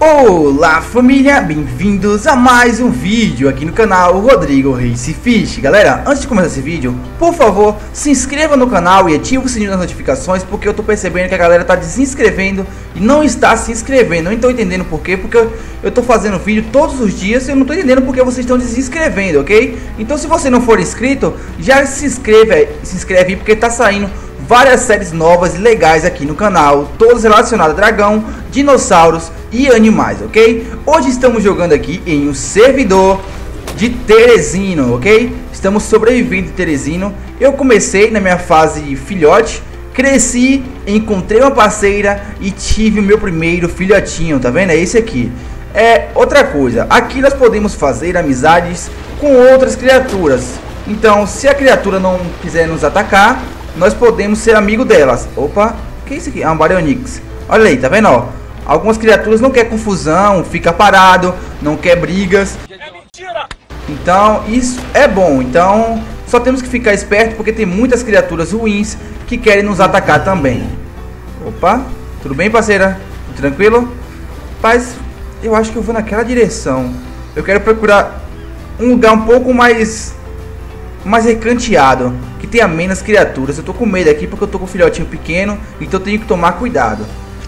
Olá família, bem-vindos a mais um vídeo aqui no canal Rodrigo Race Fish. Galera, antes de começar esse vídeo, por favor, se inscreva no canal e ative o sininho das notificações, porque eu tô percebendo que a galera tá desinscrevendo e não está se inscrevendo. Não tô entendendo por quê, porque eu tô fazendo vídeo todos os dias e eu não tô entendendo porque vocês estão desinscrevendo, ok? Então se você não for inscrito, já se inscreve aí, porque tá saindo várias séries novas e legais aqui no canal, todas relacionadas a dragão, dinossauros e animais, ok? Hoje estamos jogando aqui em um servidor de Teresino, ok? Estamos sobrevivendo em Teresino. Eu comecei na minha fase filhote, cresci, encontrei uma parceira e tive o meu primeiro filhotinho, tá vendo? É esse aqui. Outra coisa, aqui nós podemos fazer amizades com outras criaturas. Então, se a criatura não quiser nos atacar, nós podemos ser amigo delas. Opa, que é isso aqui? Ah, um Baryonyx. Olha aí, tá vendo, ó? Algumas criaturas não quer confusão, fica parado, não quer brigas. É mentira! Então, isso é bom. Então, só temos que ficar esperto, porque tem muitas criaturas ruins que querem nos atacar também. Opa, tudo bem, parceira? Tudo tranquilo? Mas, eu acho que eu vou naquela direção. Eu quero procurar um lugar um pouco mais recanteado, que tenha menos criaturas. Eu tô com medo aqui porque eu tô com um filhotinho pequeno, então eu tenho que tomar cuidado.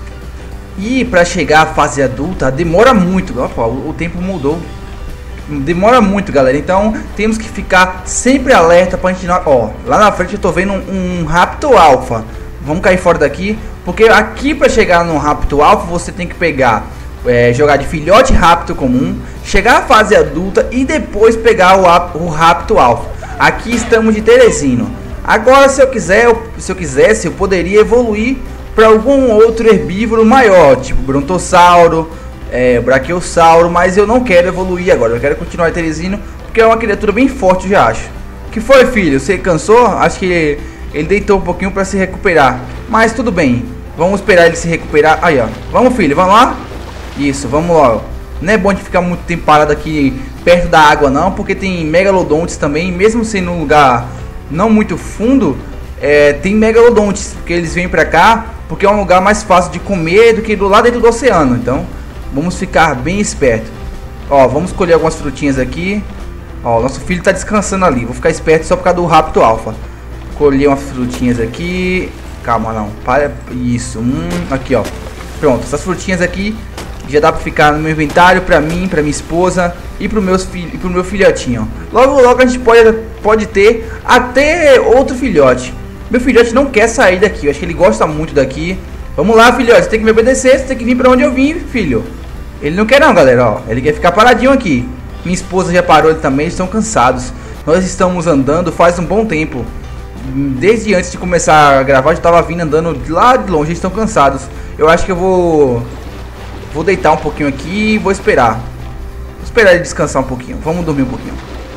E para chegar à fase adulta demora muito. Opa, o tempo mudou. Demora muito, galera. Então temos que ficar sempre alerta pra gente não... Ó, lá na frente eu tô vendo um Raptor Alpha. Vamos cair fora daqui, porque aqui para chegar no Raptor Alpha você tem que pegar jogar de filhote Raptor comum, chegar à fase adulta e depois pegar o Raptor Alpha. Aqui estamos de Teresino. Agora, se eu quisesse, eu poderia evoluir para algum outro herbívoro maior, tipo Brontossauro, Brachiosauro, mas eu não quero evoluir agora. Eu quero continuar em Teresino, porque é uma criatura bem forte, eu já acho. Que foi, filho? Você cansou? Acho que ele deitou um pouquinho para se recuperar, mas tudo bem. Vamos esperar ele se recuperar. Aí, ó. Vamos, filho, vamos lá? Isso, vamos lá. Não é bom de ficar muito tempo parado aqui perto da água não, porque tem megalodontes também, mesmo sendo um lugar não muito fundo, tem megalodontes, porque eles vêm pra cá, porque é um lugar mais fácil de comer do que do lado dentro do oceano. Então, vamos ficar bem esperto. Ó, vamos colher algumas frutinhas aqui. Ó, nosso filho tá descansando ali, vou ficar esperto só por causa do Raptor Alpha. Colher umas frutinhas aqui. Calma, não, para, isso, aqui ó. Pronto, essas frutinhas aqui já dá pra ficar no meu inventário, pra mim, pra minha esposa e pro meu filhotinho. Logo logo a gente pode ter até outro filhote. Meu filhote não quer sair daqui, eu acho que ele gosta muito daqui. Vamos lá, filhote, você tem que me obedecer, você tem que vir pra onde eu vim, filho. Ele não quer não, galera, ó. Ele quer ficar paradinho aqui. Minha esposa já parou, ele também, eles estão cansados. Nós estamos andando faz um bom tempo. Desde antes de começar a gravar, eu já tava vindo andando lá de longe, eles estão cansados. Eu acho que eu vou deitar um pouquinho aqui e vou esperar. Vou esperar ele descansar um pouquinho. Vamos dormir um pouquinho.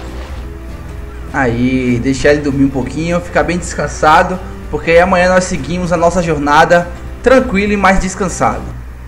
Aí, deixar ele dormir um pouquinho, ficar bem descansado, porque aí amanhã nós seguimos a nossa jornada tranquilo e mais descansado.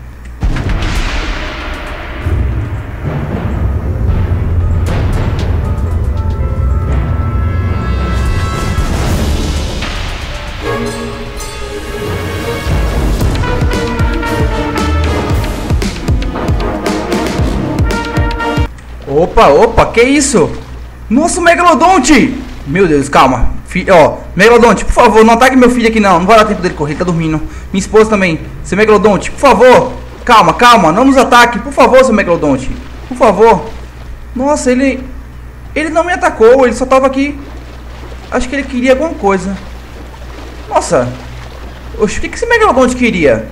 Opa, que isso? Nossa, Megalodonte! Meu Deus, calma. Ó, Megalodonte, por favor, não ataque meu filho aqui não. Não vai dar tempo dele correr, ele tá dormindo. Minha esposa também. Seu Megalodonte, por favor. Calma, não nos ataque. Por favor, seu Megalodonte. Por favor. Nossa, ele não me atacou, ele só tava aqui. Acho que ele queria alguma coisa. Nossa. Oxe, o que esse Megalodonte queria?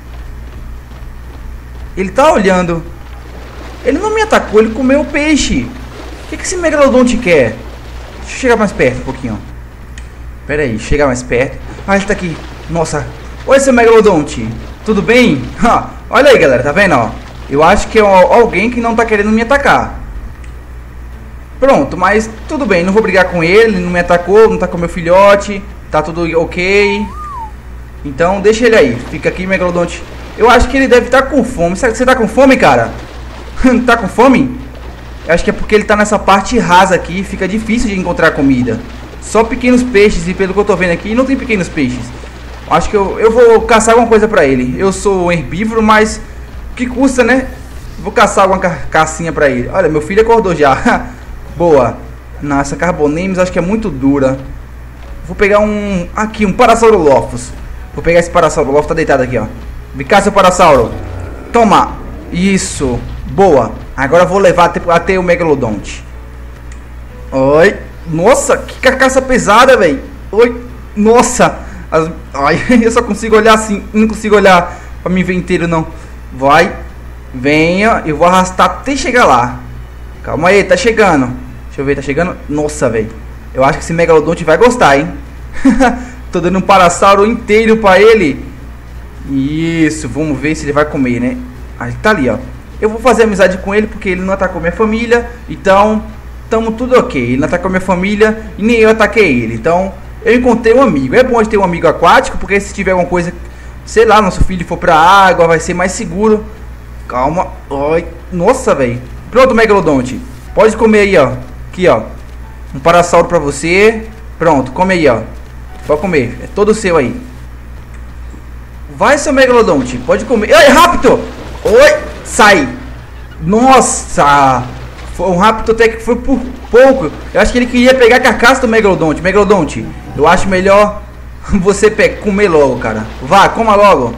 Ele tá olhando. Ele não me atacou, ele comeu o peixe. O que esse Megalodonte quer? Deixa eu chegar mais perto um pouquinho. Pera aí, chegar mais perto. Ah, ele tá aqui. Nossa. Oi, seu Megalodonte. Tudo bem? Olha aí, galera, tá vendo, ó? Eu acho que é alguém que não tá querendo me atacar. Pronto, mas tudo bem, não vou brigar com ele. Ele não me atacou, não atacou meu filhote. Tá tudo ok. Então, deixa ele aí. Fica aqui, Megalodonte. Eu acho que ele deve estar com fome. Será que você tá com fome, cara? Tá com fome? Eu acho que é porque ele tá nessa parte rasa aqui. Fica difícil de encontrar comida. Só pequenos peixes. E pelo que eu tô vendo aqui, não tem pequenos peixes. Acho que eu vou caçar alguma coisa pra ele. Eu sou herbívoro, mas o que custa, né? Vou caçar alguma cacinha pra ele. Olha, meu filho acordou já. Boa. Não, essa Carbonemes acho que é muito dura. Vou pegar um... Aqui, um Parasaurolophus. Vou pegar esse Parasaurolophus, tá deitado aqui, ó. Vem cá, seu Parasauro. Toma. Isso. Boa. Agora eu vou levar até o Megalodonte. Oi. Nossa, que carcaça pesada, velho. Oi. Nossa. Ai, eu só consigo olhar assim. Não consigo olhar pra me ver inteiro, não. Vai. Venha. Eu vou arrastar até chegar lá. Calma aí, tá chegando. Deixa eu ver, tá chegando. Nossa, velho. Eu acho que esse Megalodonte vai gostar, hein. Tô dando um Parasauro inteiro pra ele. Isso, vamos ver se ele vai comer, né. Ah, ele tá ali, ó. Eu vou fazer amizade com ele porque ele não atacou minha família. Então, tamo tudo ok. Ele não atacou minha família e nem eu ataquei ele. Então, eu encontrei um amigo. É bom de ter um amigo aquático, porque se tiver alguma coisa, sei lá, nosso filho for pra água, vai ser mais seguro. Calma. Oi. Nossa, velho. Pronto, Megalodonte. Pode comer aí, ó. Aqui, ó. Um Parasauro pra você. Pronto, come aí, ó. Pode comer. É todo seu aí. Vai, seu Megalodonte. Pode comer. Ai, rápido! Oi! Sai! Nossa! Foi um rápido até que foi por pouco. Eu acho que ele queria pegar a carcaça do Megalodonte. Megalodonte, eu acho melhor você comer logo, cara. Vá, coma logo.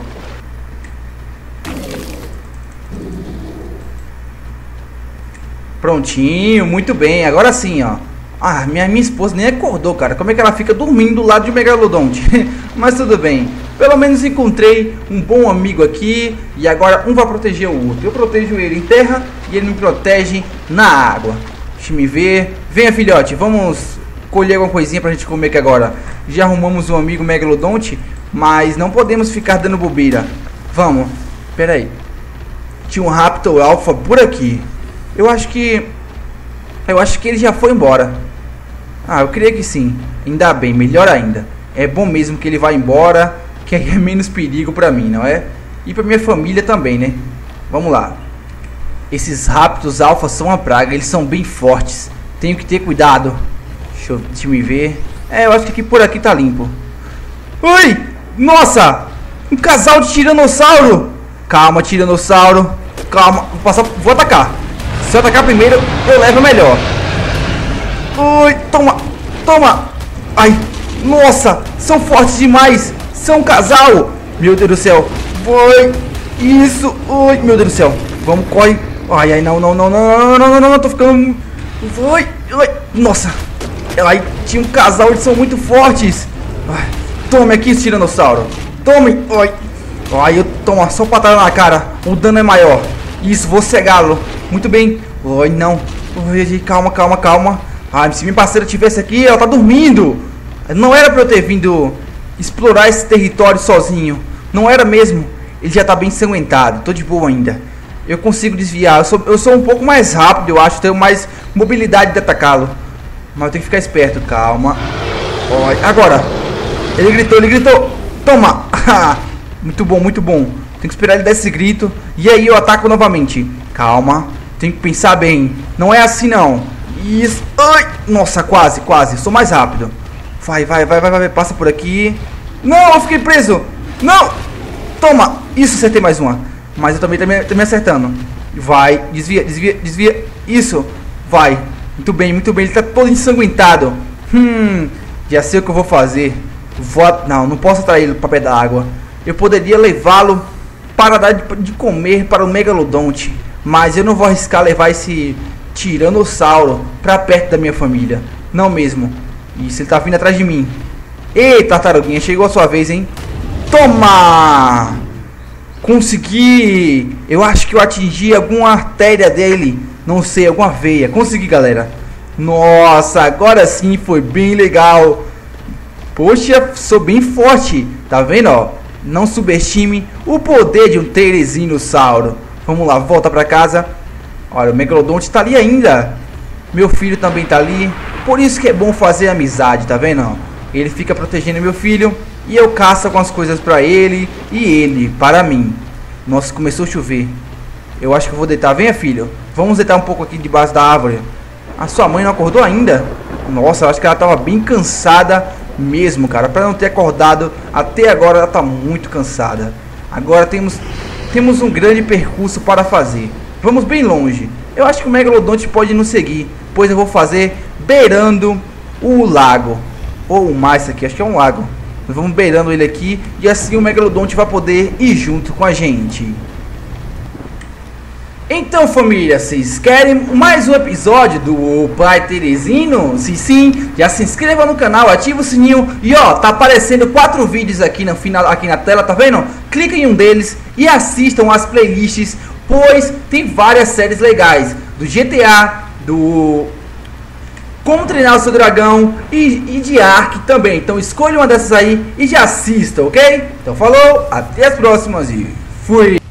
Prontinho, muito bem. Agora sim, ó. Ah, minha esposa nem acordou, cara. Como é que ela fica dormindo do lado de Megalodonte? Mas tudo bem. Pelo menos encontrei um bom amigo aqui. E agora um vai proteger o outro. Eu protejo ele em terra e ele me protege na água. Deixa me ver. Venha, filhote. Vamos colher alguma coisinha pra gente comer aqui agora. Já arrumamos um amigo Megalodonte, mas não podemos ficar dando bobeira. Vamos. Pera aí. Tinha um Raptor Alpha por aqui. Eu acho que ele já foi embora. Ah, eu creio que sim. Ainda bem, melhor ainda. É bom mesmo que ele vá embora, que aí é menos perigo pra mim, não é? E pra minha família também, né? Vamos lá. Esses Raptors Alpha são uma praga, eles são bem fortes. Tenho que ter cuidado. Deixa eu me ver. É, eu acho que aqui por aqui tá limpo. Ui! Nossa! Um casal de tiranossauro! Calma, tiranossauro. Calma, vou atacar. Se eu atacar primeiro, eu levo melhor. Ui, toma, toma. Ai, nossa, são fortes demais. São um casal. Meu Deus do céu. Foi, isso. Ui, meu Deus do céu. Vamos, corre. Ai, ai, não, tô ficando... Foi, ui, nossa. Ai, tinha um casal, eles são muito fortes. Ai, tome aqui, tiranossauro. Tome, ai. Ai, eu tomo só patada na cara. O dano é maior. Isso, vou cegá-lo. Muito bem. Oi, não. Oi, calma. Ah, se minha parceira tivesse aqui, ela tá dormindo. Não era pra eu ter vindo explorar esse território sozinho. Não era mesmo. Ele já tá bem ensanguentado. Tô de boa ainda. Eu consigo desviar. Eu sou um pouco mais rápido, eu acho. Tenho mais mobilidade de atacá-lo. Mas eu tenho que ficar esperto. Calma. Oi, agora. Ele gritou. Toma. Muito bom. Tenho que esperar ele dar esse grito. E aí eu ataco novamente. Calma. Tenho que pensar bem. Não é assim não. Isso. Ai. Nossa, quase. Sou mais rápido. Vai. Passa por aqui. Não, eu fiquei preso. Não. Toma. Isso, acertei mais uma. Mas eu também tô me acertando. Vai. Desvia. Isso. Vai. Muito bem. Ele tá todo ensanguentado. Já sei o que eu vou fazer. Não posso atrair ele pra perto da água. Eu poderia levá-lo para dar de comer para o Megalodonte, mas eu não vou arriscar levar esse tiranossauro para perto da minha família. Não mesmo. Isso, ele tá vindo atrás de mim. Ei, tartaruguinha, chegou a sua vez, hein? Toma! Consegui! Eu acho que eu atingi alguma artéria dele. Não sei, alguma veia. Consegui, galera. Nossa, agora sim foi bem legal. Poxa, sou bem forte. Tá vendo, ó? Não subestime o poder de um Teresinosauro. Vamos lá, volta pra casa. Olha, o Megalodonte tá ali ainda. Meu filho também tá ali. Por isso que é bom fazer amizade, tá vendo? Ele fica protegendo meu filho e eu caço com as coisas pra ele e ele para mim. Nossa, começou a chover. Eu acho que eu vou deitar. Venha, filho. Vamos deitar um pouco aqui debaixo da árvore. A sua mãe não acordou ainda? Nossa, eu acho que ela tava bem cansada mesmo, cara. Pra não ter acordado até agora, ela tá muito cansada. Agora temos um grande percurso para fazer. Vamos bem longe. Eu acho que o Megalodonte pode nos seguir, pois eu vou fazer beirando o lago. Ou o mar, isso aqui, acho que é um lago. Nós vamos beirando ele aqui e assim o Megalodonte vai poder ir junto com a gente. Então, família, vocês querem mais um episódio do Pai Teresino? Se sim, já se inscreva no canal, ativa o sininho e ó, tá aparecendo 4 vídeos aqui no final, aqui na tela, tá vendo? Clica em um deles e assistam as playlists, pois tem várias séries legais do GTA, do Como Treinar o Seu Dragão e de Ark também. Então escolha uma dessas aí e já assista, ok? Então falou, até as próximas e fui!